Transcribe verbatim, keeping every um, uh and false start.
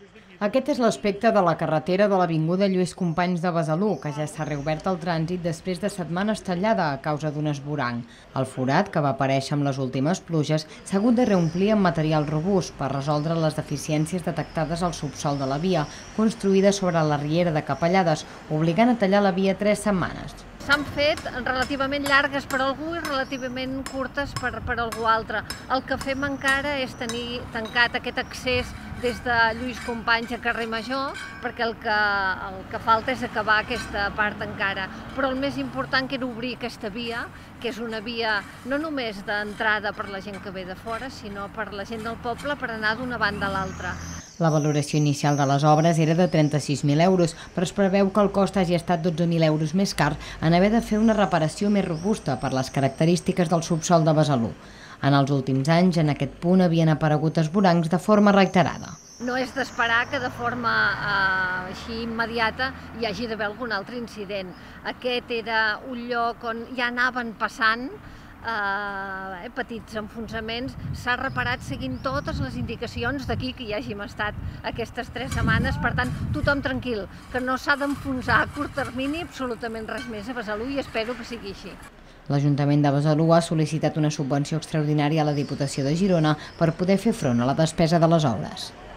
Aquest és l'aspecte de la carretera de l'avinguda Lluís Companys de Besalú, que ja s'ha reobert al trànsit després de setmanes tallada a causa d'un esvoranc. El forat, que va aparèixer amb les últimes pluges, s'ha hagut de reomplir amb material robust per resoldre les deficiències detectades al subsòl de la via, construïda sobre la riera de Capellades, obligant a tallar la via tres setmanes. S'han fet relativament llargues per algú i relativament curtes per, per algú altre. El que fem encara és tenir tancat aquest accés des de Lluís Companys a Carrer Major, perquè el que, el que falta és acabar aquesta part encara. Però el més important que era obrir aquesta via, que és una via no només d'entrada per la gent que ve de fora, sinó per la gent del poble per anar d'una banda a l'altra. La valoració inicial de les obres era de trenta-sis mil euros, però es preveu que el cost hagi estat dotze mil euros més car en haver de fer una reparació més robusta per les característiques del subsòl de Besalú. En els últims anys, en aquest punt havien aparegut esvorancs de forma reiterada. No és d'esperar que de forma eh, així immediata hi hagi d'haver algun altre incident. Aquest era un lloc on ja anaven passant Eh, petits enfonsaments, s'ha reparat seguint totes les indicacions d'aquí que hi hàgim estat aquestes tres setmanes, per tant, tothom tranquil, que no s'ha d'enfonsar a curt termini absolutament res més a Besalú i espero que sigui així. L'Ajuntament de Besalú ha sol·licitat una subvenció extraordinària a la Diputació de Girona per poder fer front a la despesa de les obres.